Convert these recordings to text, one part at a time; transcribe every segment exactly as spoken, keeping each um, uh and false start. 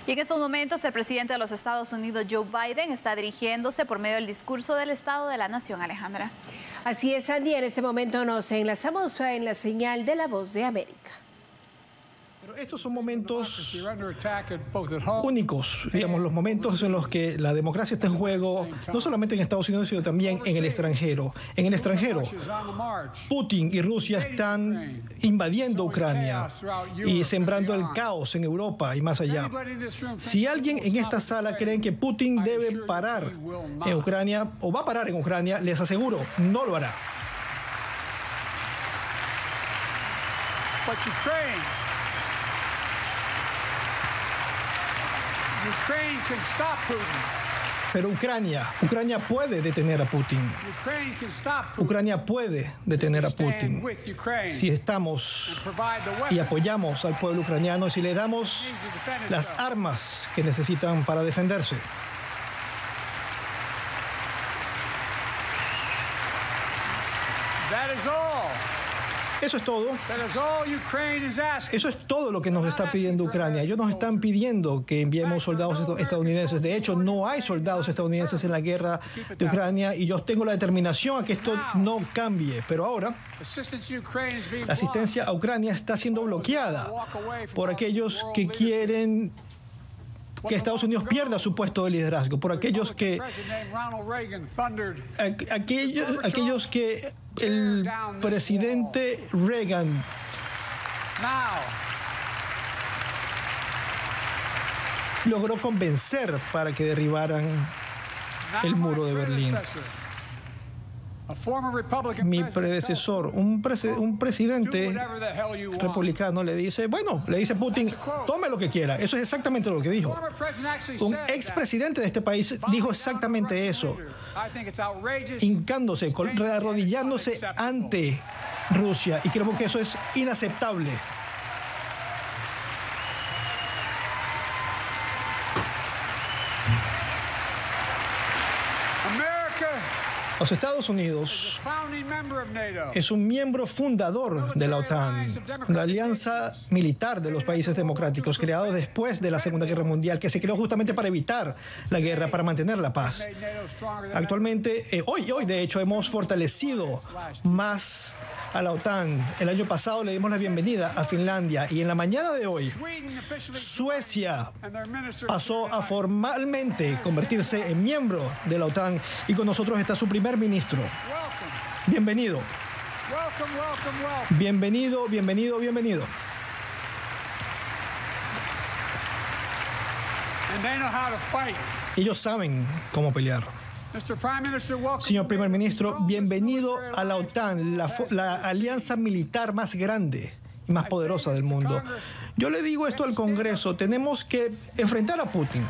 Y en estos momentos el presidente de los Estados Unidos, Joe Biden, está dirigiéndose por medio del discurso del Estado de la Nación, Alejandra. Así es, Andy. En este momento nos enlazamos en la señal de La Voz de América. Pero estos son momentos únicos, digamos, los momentos en los que la democracia está en juego, no solamente en Estados Unidos, sino también en el extranjero. En el extranjero, Putin y Rusia están invadiendo Ucrania y sembrando el caos en Europa y más allá. Si alguien en esta sala cree que Putin debe parar en Ucrania o va a parar en Ucrania, les aseguro, no lo hará. Pero Ucrania, Ucrania puede detener a Putin. Ucrania puede detener a Putin si estamos y apoyamos al pueblo ucraniano, si le damos las armas que necesitan para defenderse. Eso es todo. Eso es todo lo que nos está pidiendo Ucrania. Ellos nos están pidiendo que enviemos soldados estadounidenses. De hecho, no hay soldados estadounidenses en la guerra de Ucrania y yo tengo la determinación a que esto no cambie. Pero ahora, la asistencia a Ucrania está siendo bloqueada por aquellos que quieren que Estados Unidos pierda su puesto de liderazgo, por aquellos que aquellos, aquellos que el presidente Reagan logró convencer para que derribaran el muro de Berlín. Mi predecesor, un, prese, un presidente republicano le dice, bueno, le dice Putin, tome lo que quiera. Eso es exactamente lo que dijo. Un expresidente de este país dijo exactamente eso, hincándose, arrodillándose ante Rusia. Y creo que eso es inaceptable. Los Estados Unidos es un miembro fundador de la OTAN, la alianza militar de los países democráticos, creado después de la Segunda Guerra Mundial, que se creó justamente para evitar la guerra, para mantener la paz. Actualmente, eh, hoy, hoy de hecho, hemos fortalecido más a la OTAN. El año pasado le dimos la bienvenida a Finlandia y en la mañana de hoy, Suecia pasó a formalmente convertirse en miembro de la OTAN y con nosotros está su primer ministro. Bienvenido. Bienvenido, bienvenido, bienvenido. Ellos saben cómo pelear. Señor primer ministro, bienvenido a la OTAN, la, la alianza militar más grande y más poderosa del mundo. Yo le digo esto al Congreso, tenemos que enfrentar a Putin.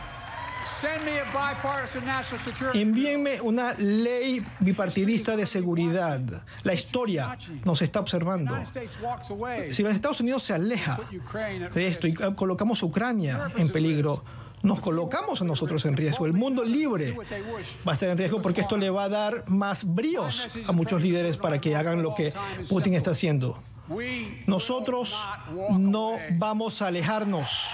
Envíenme una ley bipartidista de seguridad. La historia nos está observando. Si los Estados Unidos se aleja de esto y colocamos a Ucrania en peligro, nos colocamos a nosotros en riesgo. El mundo libre va a estar en riesgo porque esto le va a dar más bríos a muchos líderes para que hagan lo que Putin está haciendo. Nosotros no vamos a alejarnos.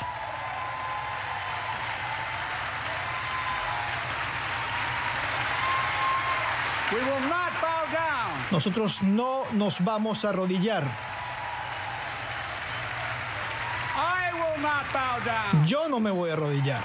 Nosotros no nos vamos a arrodillar. Yo no me voy a arrodillar.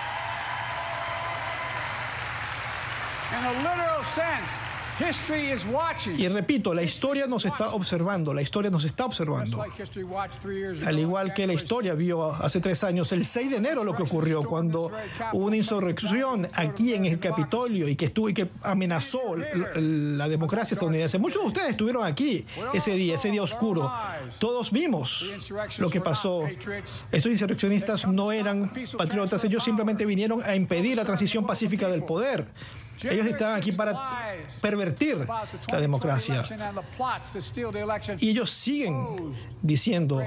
Y repito, la historia nos está observando, la historia nos está observando. Al igual que la historia vio hace tres años, el seis de enero, lo que ocurrió cuando hubo una insurrección aquí en el Capitolio y que estuvo y que amenazó la democracia estadounidense. Muchos de ustedes estuvieron aquí ese día, ese día oscuro. Todos vimos lo que pasó. Estos insurreccionistas no eran patriotas, ellos simplemente vinieron a impedir la transición pacífica del poder. Ellos están aquí para pervertir la democracia. Y ellos siguen diciendo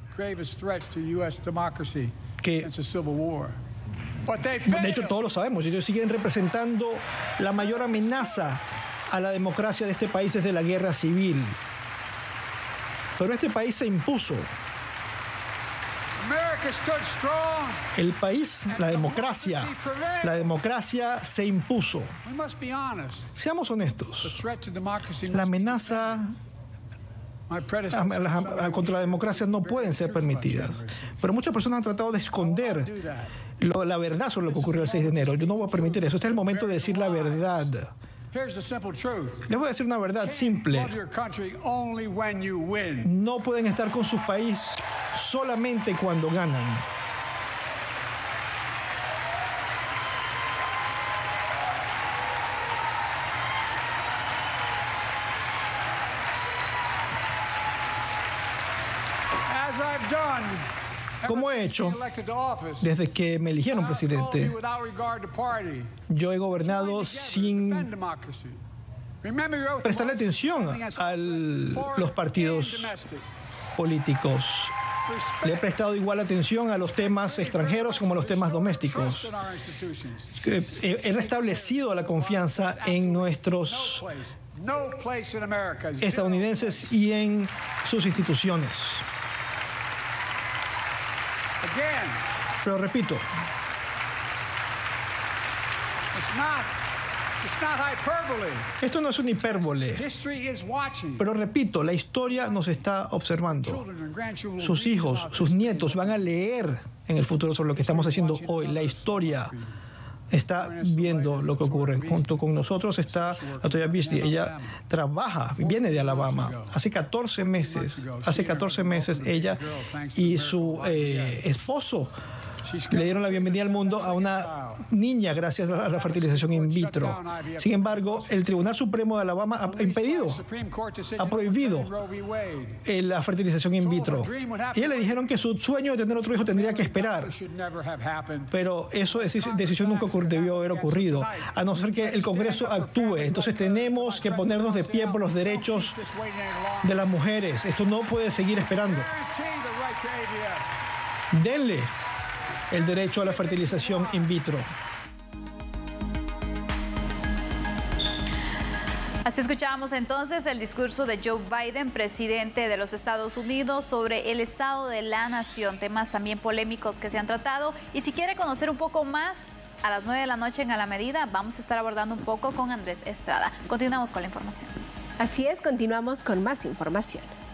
que, de hecho todos lo sabemos, ellos siguen representando la mayor amenaza a la democracia de este país desde la guerra civil. Pero este país se impuso El país, la democracia, la democracia se impuso. Seamos honestos. La amenaza contra la democracia no pueden ser permitidas. Pero muchas personas han tratado de esconder lo, la verdad sobre lo que ocurrió el seis de enero. Yo no voy a permitir eso. Este es el momento de decir la verdad. Les voy a decir una verdad simple. No pueden estar con su país solamente cuando ganan. Como he hecho desde que me eligieron presidente, yo he gobernado sin prestarle atención a los partidos políticos. Le he prestado igual atención a los temas extranjeros como a los temas domésticos. He restablecido la confianza en nuestros estadounidenses y en sus instituciones. Pero repito, esto no es una hipérbole. Pero repito, la historia nos está observando. Sus hijos, sus nietos van a leer en el futuro sobre lo que estamos haciendo hoy. La historia está viendo lo que ocurre. Junto con nosotros está Latoya Beasley. Ella trabaja, viene de Alabama. Hace catorce meses, hace catorce meses ella y su eh, esposo le dieron la bienvenida al mundo a una niña gracias a la fertilización in vitro. Sin embargo, el Tribunal Supremo de Alabama ha impedido, ha prohibido la fertilización in vitro. Y ella le dijeron que su sueño de tener otro hijo tendría que esperar. Pero eso, esa decisión nunca debió haber ocurrido, a no ser que el Congreso actúe. Entonces tenemos que ponernos de pie por los derechos de las mujeres. Esto no puede seguir esperando. Denle el derecho a la fertilización in vitro. Así escuchábamos entonces el discurso de Joe Biden, presidente de los Estados Unidos, sobre el estado de la nación, temas también polémicos que se han tratado. Y si quiere conocer un poco más, a las nueve de la noche en A la Medida vamos a estar abordando un poco con Andrés Estrada. Continuamos con la información. Así es, continuamos con más información.